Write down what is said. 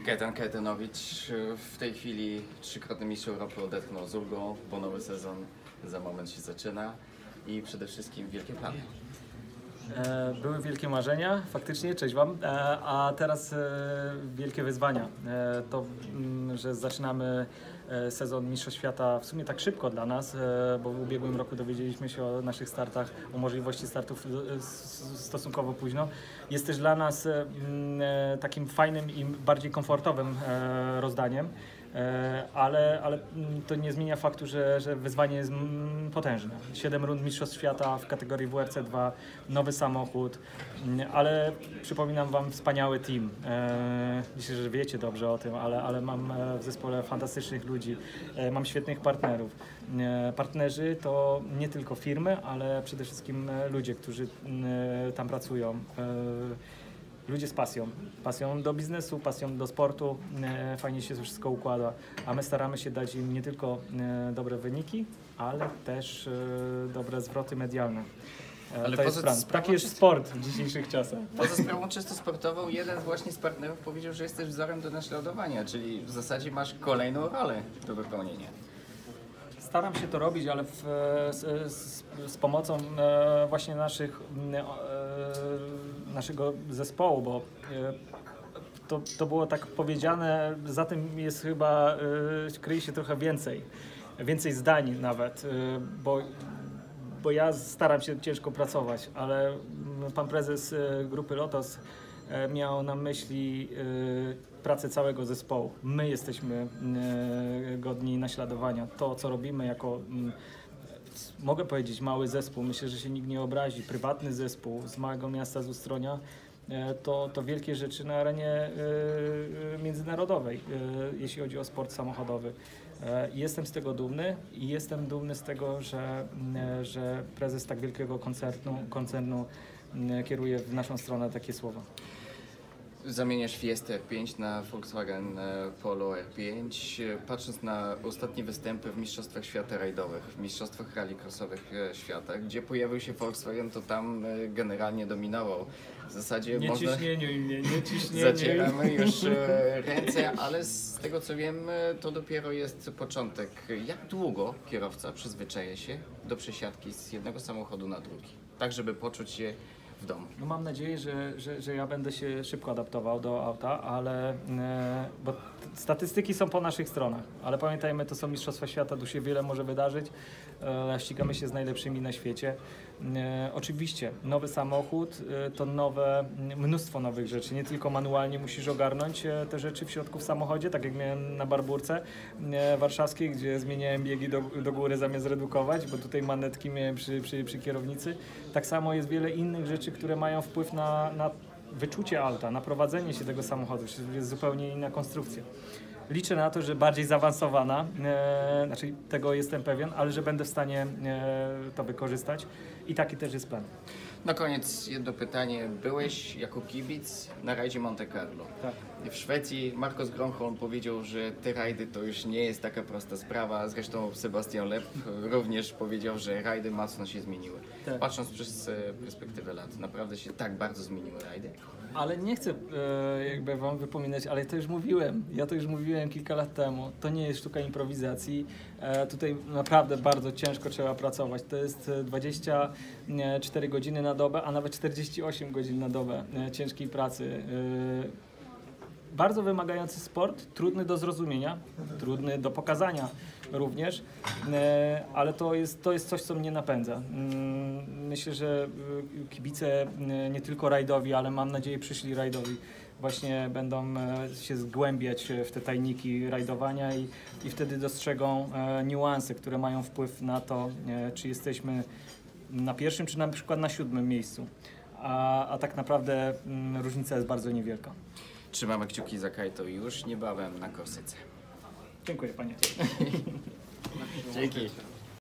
Gaetan Kajetanowicz w tej chwili trzykrotny mistrz Europy odetchnął z ulgą, bo nowy sezon za moment się zaczyna i przede wszystkim wielkie plany. Były wielkie marzenia, faktycznie, cześć Wam, a teraz wielkie wyzwania. Że zaczynamy sezon Mistrzostw Świata w sumie tak szybko dla nas, bo w ubiegłym roku dowiedzieliśmy się o naszych startach, o możliwości startów stosunkowo późno. Jest też dla nas takim fajnym i bardziej komfortowym rozdaniem. Ale to nie zmienia faktu, że wyzwanie jest potężne. 7 rund Mistrzostw Świata w kategorii WRC2, nowy samochód, ale przypominam Wam wspaniały team. Myślę, że wiecie dobrze o tym, ale mam w zespole fantastycznych ludzi, mam świetnych partnerów. Partnerzy to nie tylko firmy, ale przede wszystkim ludzie, którzy tam pracują. Ludzie z pasją do biznesu, pasją do sportu, fajnie się to wszystko układa, a my staramy się dać im nie tylko dobre wyniki, ale też dobre zwroty medialne. Ale to jest plan. Taki jest sport w dzisiejszych czasach. Poza sprawą czysto sportową, jeden właśnie z partnerów powiedział, że jesteś wzorem do naśladowania, czyli w zasadzie masz kolejną rolę do wypełnienia. Staram się to robić, ale z pomocą właśnie naszego zespołu, bo to było tak powiedziane, za tym jest chyba, kryje się trochę więcej zdań nawet, bo ja staram się ciężko pracować, ale pan prezes grupy Lotos miał na myśli pracę całego zespołu. My jesteśmy godni naśladowania. To, co robimy jako, mogę powiedzieć, mały zespół, myślę, że się nikt nie obrazi, prywatny zespół z małego miasta z Ustronia, to wielkie rzeczy na arenie międzynarodowej, jeśli chodzi o sport samochodowy. Jestem z tego dumny i jestem dumny z tego, że prezes tak wielkiego koncernu kieruje w naszą stronę takie słowa. Zamieniasz Fiesta R5 na Volkswagen Polo R5. Patrząc na ostatnie występy w Mistrzostwach Świata rajdowych, w Mistrzostwach rallycrossowych świata, gdzie pojawił się Volkswagen, to tam generalnie dominował. W zasadzie nie ciśnieniu. Zacieramy już ręce, ale z tego co wiem, to dopiero jest początek. Jak długo kierowca przyzwyczaja się do przesiadki z jednego samochodu na drugi, tak żeby poczuć się w domu? No mam nadzieję, że ja będę się szybko adaptował do auta, ale bo statystyki są po naszych stronach, ale pamiętajmy, to są Mistrzostwa Świata, tu się wiele może wydarzyć, ścigamy się z najlepszymi na świecie. Oczywiście nowy samochód to mnóstwo nowych rzeczy, nie tylko manualnie musisz ogarnąć te rzeczy w środku w samochodzie, tak jak miałem na Barburce warszawskiej, gdzie zmieniałem biegi do góry zamiast redukować, bo tutaj manetki miałem przy kierownicy. Tak samo jest wiele innych rzeczy, które mają wpływ na wyczucie auta, na prowadzenie się tego samochodu, jest zupełnie inna konstrukcja. Liczę na to, że bardziej zaawansowana, znaczy tego jestem pewien, ale że będę w stanie to wykorzystać i taki też jest plan. Na koniec jedno pytanie. Byłeś jako kibic na rajdzie Monte Carlo. Tak. W Szwecji Marcos Grönholm powiedział, że te rajdy to już nie jest taka prosta sprawa. Zresztą Sebastian Loeb również powiedział, że rajdy mocno się zmieniły. Tak. Patrząc przez perspektywę lat, naprawdę się tak bardzo zmieniły rajdy? Ale nie chcę jakby Wam wypominać, ale to już mówiłem. Ja to już mówiłem kilka lat temu. To nie jest sztuka improwizacji. Tutaj naprawdę bardzo ciężko trzeba pracować. To jest 24 godziny na dobę, a nawet 48 godzin na dobę ciężkiej pracy. Bardzo wymagający sport, trudny do zrozumienia, trudny do pokazania również, ale to jest coś, co mnie napędza. Myślę, że kibice nie tylko rajdowi, ale mam nadzieję przyszli rajdowi właśnie będą się zgłębiać w te tajniki rajdowania i wtedy dostrzegą niuanse, które mają wpływ na to, czy jesteśmy na pierwszym, czy na przykład na 7. miejscu. A tak naprawdę różnica jest bardzo niewielka. Trzymamy kciuki za Kajto już niebawem na Korsyce. Dziękuję, panie. Dzięki.